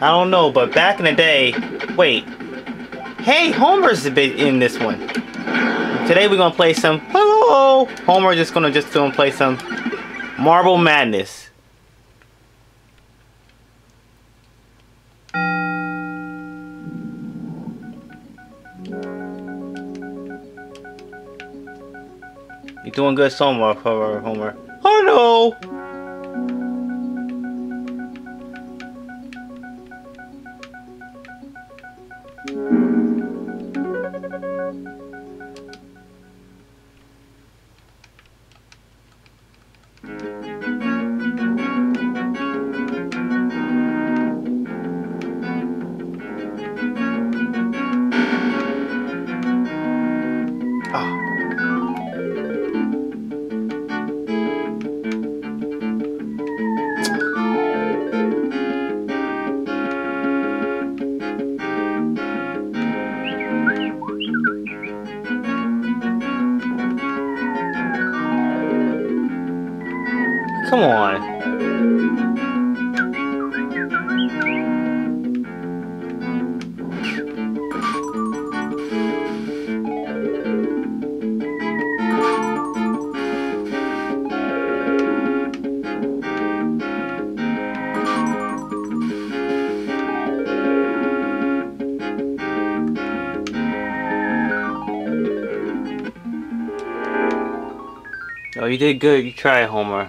I don't know, but back in the day... Wait. Hey, Homer's a bit in this one. Today we're gonna play some... Hello! Homer just gonna play some Marble Madness. You're doing good so far, Homer. Oh no! Come on. Oh, you did good. You tried, Homer.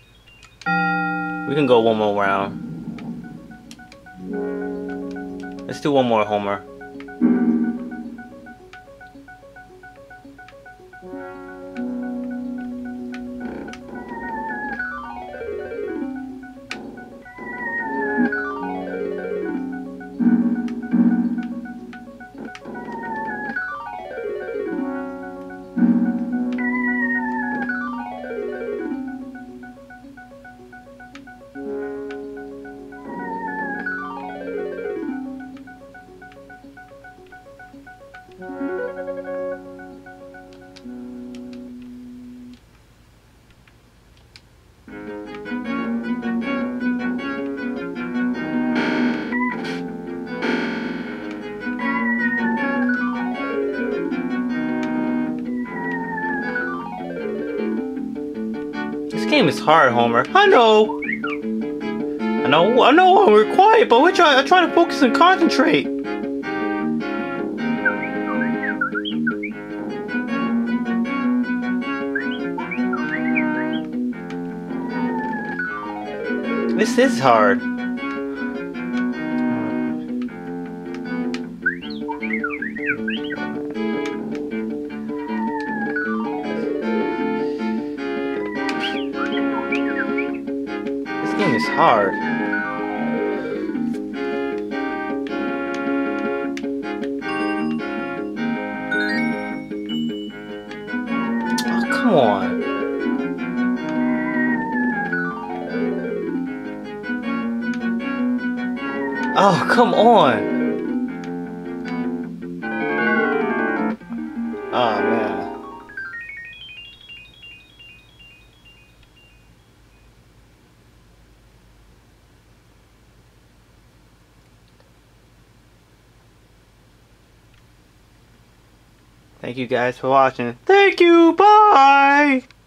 We can go one more round. Let's do one more, Homer. This game is hard, Homer. I know, we're quiet, but I try to focus and concentrate. This is hard. This game is hard. Oh, come on. Oh, come on. Oh, man. Thank you guys for watching. Thank you. Bye.